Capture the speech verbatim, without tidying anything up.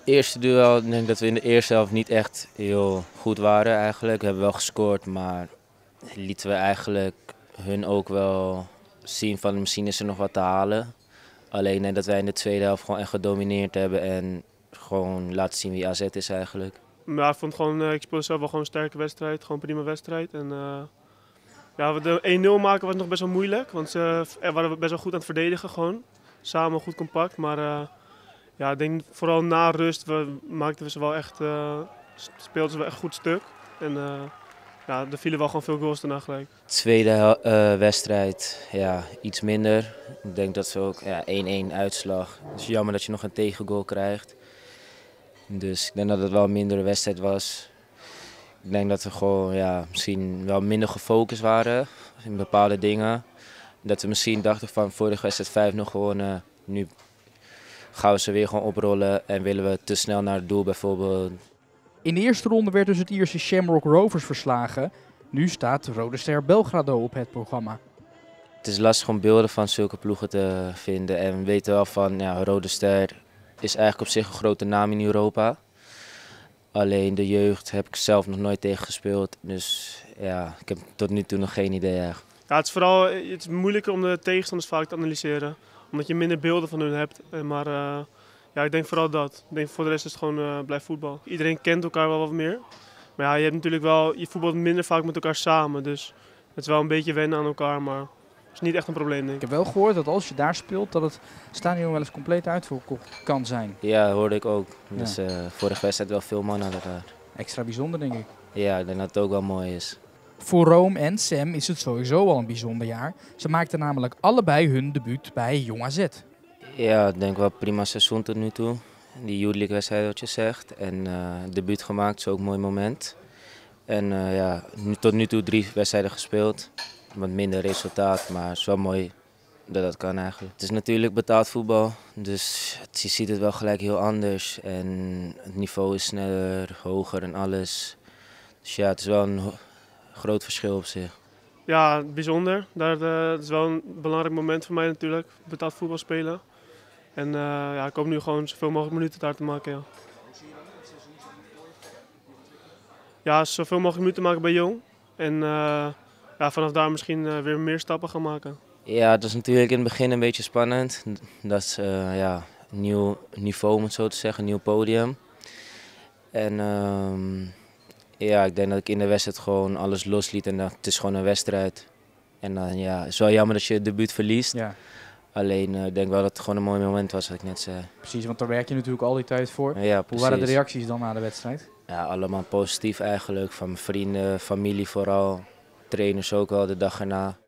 Eerste duel, ik denk dat we in de eerste helft niet echt heel goed waren eigenlijk. We hebben wel gescoord, maar lieten we eigenlijk hun ook wel zien van misschien is er nog wat te halen. Alleen ik denk dat wij in de tweede helft gewoon echt gedomineerd hebben en gewoon laten zien wie A Z is eigenlijk. Ja, ik vond gewoon, uh, ik speelde zelf wel gewoon een sterke wedstrijd, gewoon een prima wedstrijd. En, uh, ja, de één nul maken was nog best wel moeilijk, want ze uh, waren best wel goed aan het verdedigen gewoon. Samen goed compact, maar uh, ja, ik denk vooral na rust we, maakten we ze wel echt, uh, speelden ze wel echt goed stuk. En uh, ja, er vielen wel gewoon veel goals daarna gelijk. Tweede uh, wedstrijd, ja, iets minder. Ik denk dat ze ook ja, één-één uitslag. Het is jammer dat je nog een tegengoal krijgt. Dus ik denk dat het wel een mindere wedstrijd was. Ik denk dat we gewoon ja, misschien wel minder gefocust waren in bepaalde dingen. Dat we misschien dachten van vorige wedstrijd vijf nul gewonnen. Nu gaan we ze weer gewoon oprollen en willen we te snel naar het doel bijvoorbeeld. In de eerste ronde werd dus het Ierse Shamrock Rovers verslagen. Nu staat Rode Ster Belgrado op het programma. Het is lastig om beelden van zulke ploegen te vinden. En we weten wel van ja, Rode Ster is eigenlijk op zich een grote naam in Europa. Alleen de jeugd heb ik zelf nog nooit tegen gespeeld. Dus ja, ik heb tot nu toe nog geen idee echt. Ja, het is vooral het is moeilijker om de tegenstanders vaak te analyseren. Omdat je minder beelden van hun hebt. Maar uh, ja, ik denk vooral dat. Ik denk voor de rest is het gewoon uh, blijf voetbal. Iedereen kent elkaar wel wat meer. Maar ja, je hebt natuurlijk wel, je voetbalt minder vaak met elkaar samen. Dus het is wel een beetje wennen aan elkaar, maar het is niet echt een probleem, denk ik. Ik heb wel gehoord dat als je daar speelt, dat het stadion wel eens compleet uitverkocht kan zijn. Ja, dat hoorde ik ook. Dus ja. uh, vorige wedstrijd wel veel mannen hadden daar. Extra bijzonder, denk ik. Ja, ik denk dat het ook wel mooi is. Voor Rome en Sam is het sowieso al een bijzonder jaar. Ze maakten namelijk allebei hun debuut bij Jong A Z. Ja, ik denk wel prima seizoen tot nu toe. Die Youth League wedstrijd wat je zegt. En uh, debuut gemaakt is ook een mooi moment. En uh, ja, nu, tot nu toe drie wedstrijden gespeeld. Wat minder resultaat, maar het is wel mooi dat dat kan eigenlijk. Het is natuurlijk betaald voetbal, dus het, je ziet het wel gelijk heel anders. En het niveau is sneller, hoger en alles. Dus ja, het is wel een groot verschil op zich. Ja, bijzonder. Dat uh, is wel een belangrijk moment voor mij natuurlijk, betaald voetbal spelen. En uh, ja, ik hoop nu gewoon zoveel mogelijk minuten daar te maken. Ja, ja zoveel mogelijk minuten maken bij Jong. En uh, ja, vanaf daar misschien uh, weer meer stappen gaan maken. Ja, het is natuurlijk in het begin een beetje spannend. Dat is uh, ja, een nieuw niveau, om het zo te zeggen, een nieuw podium. En um, ja, ik denk dat ik in de wedstrijd gewoon alles losliet en dat het is gewoon een wedstrijd. En dan ja, het is wel jammer dat je het debuut verliest. Ja. Alleen uh, ik denk wel dat het gewoon een mooi moment was, wat ik net zei. Precies, want daar werk je natuurlijk al die tijd voor. Ja, hoe waren de reacties dan na de wedstrijd? Ja, allemaal positief eigenlijk. Van mijn vrienden, familie vooral. Trainers ook al de dag erna.